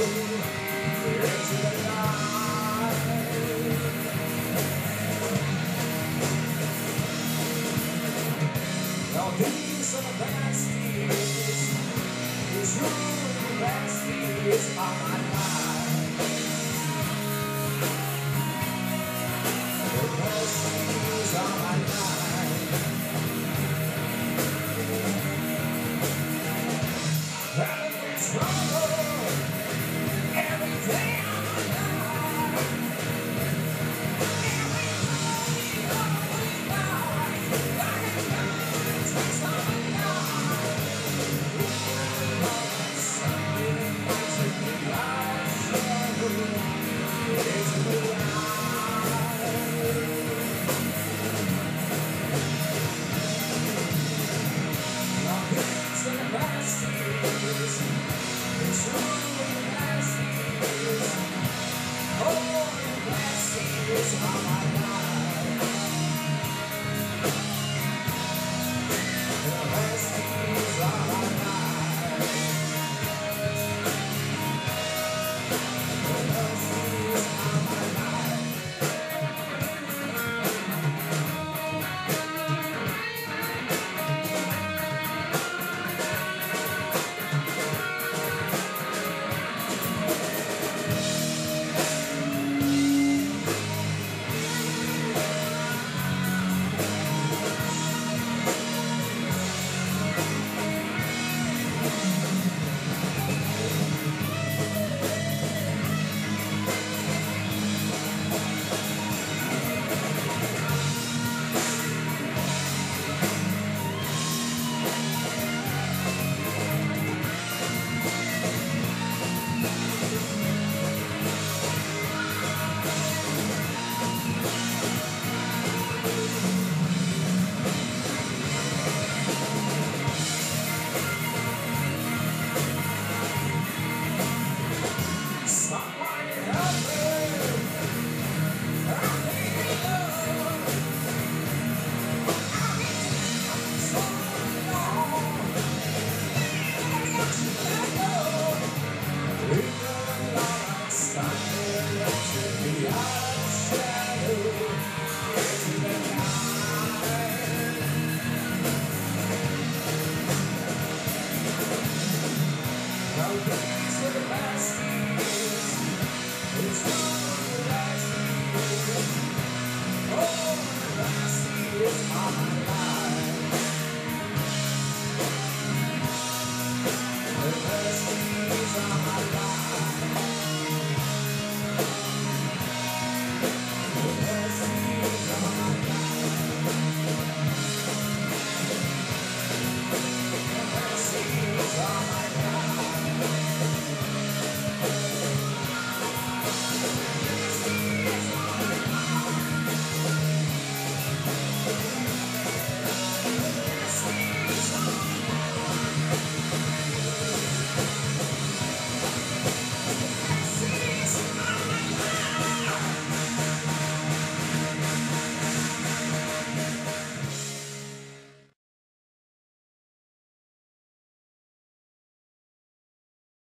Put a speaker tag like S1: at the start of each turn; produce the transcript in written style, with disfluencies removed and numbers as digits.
S1: into the night. Now these are the best years, these are the best years of my life. The best years of my life. Every struggle, every day of my life, every morning of my life, like a diamond twist of my life. Something makes me out shadow into the light. Now these are the best years. It's only the best years. Oh, the best years of my life. The best years of my life. The best years of my life. Somebody help me! I need love. I've been down so long. Never got to let go. We know like something left to be out of shadow into the night. Now these are the best years. It's one of the last years. Oh, the last years of my life.